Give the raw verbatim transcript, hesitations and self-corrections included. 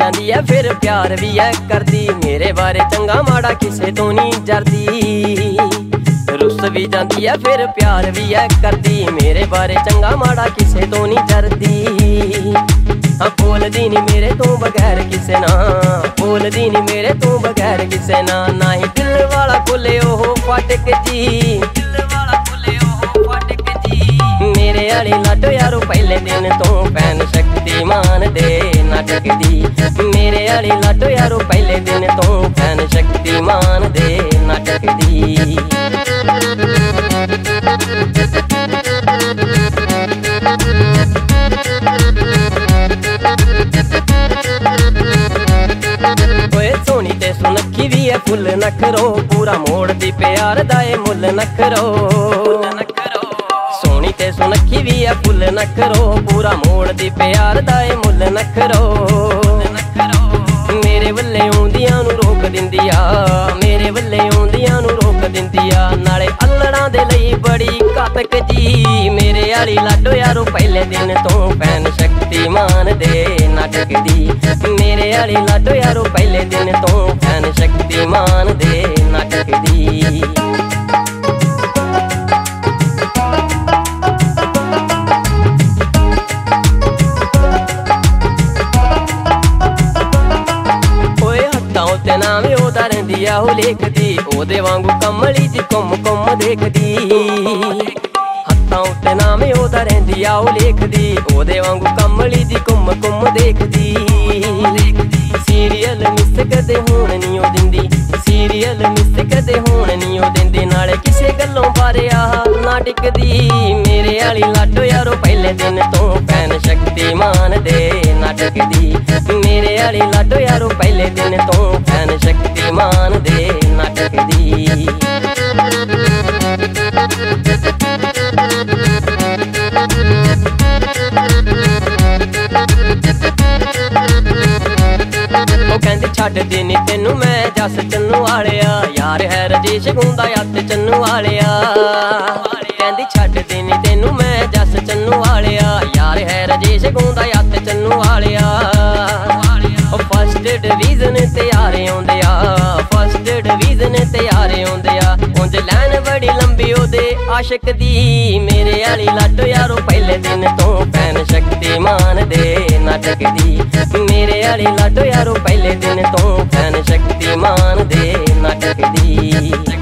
ਜਾਂਦੀ ਐ फिर प्यार भी है करदी। मेरे बारे चंगा माड़ा किसे तो नहीं जरदी। रुस भी जाती है फिर प्यार भी है करदी। मेरे बारे चंगा माड़ा किसे तो नहीं जरदी। हाँ बोलदी नी मेरे तो बगैर किसे ना, बोलदी नी मेरे तो बगैर किसे ना। ना ही दिल वाला खुले ओह फाटक जी, दिल वाला खुले ओह फाटक जी। मेरे आली लाडो यारो पहले दिन तो फैन शक्तिमान दे नाटक दी। मेरे आली लाडो यारो पहले दिन तो फैन शक्तिमान दे नाटक दी। सोनी ते सुनखी भी है फुल नखरो, पूरा मोड़ दी प्यार दाए मुल नखरो। सोनी ते सुनखी भी है फुल नखरो, पूरा मोड़ दी प्यार दाए मुल नखरो। मेरे वल्ले आउंदियां नू रोक दिंदी आ, मेरे वल्ले आउंदियां नू रोक दिंदी आ। नाले अल्लड़ां दे लई बड़ी घातक जी। मेरे आली लाडो यारो पहले दिन तो फैन शक्तिमान दे नाटक दी। मेरे आली लाडो यारो पहले दिन तो फैन शक्तिमान दे नाटक दी। नाम ओदा रहिंदी आ हो लिखदी, ओदे वांगू कमली जी कुम कुम देखदी। हत्थां उत्ते नाम ओदा रहिंदी आ हो लिखदी, ओदे वांगू कमली जी कुम कुम देखदी। सीरियल मिस कदे होण नहीं ओ दिंदी, सीरियल मिस कदे होण नहीं ओ दिंदी। नाले किसे गल्लों बारे आ ना टिकदी। मेरे आली लाडो यारो पहले दिन तो फैन शक्तिमान दे नाटक दी। मेरे आली लाडो यारो पहले दिन तो फैन शक्तिमान दे नाटक दी। कहंदी छड्ड देनी तेनू मैं जस चन्नू वालिया, यार है रजेश गुंदा हत्थ चन्नू वालिया। कहंदी छड्ड देनी तेनू मैं जस चन्नू वालिया, यार है रजेश गुंदा हत्थ चन्नू वालिया। फस्ट डिवीजन ते यारे आउंदे आ, फस्ट डिवीजन ते यारे आउंदे आ। उंज लैन बड़ी लंबी ओदे आशिक दी। मेरे आली लाडो यारो पहले दिन तो फैन शक्तिमान दे नाटक दी। मेरे आली लाडो यारो पहले दिन तो फैन शक्तिमान दे नाटक दी।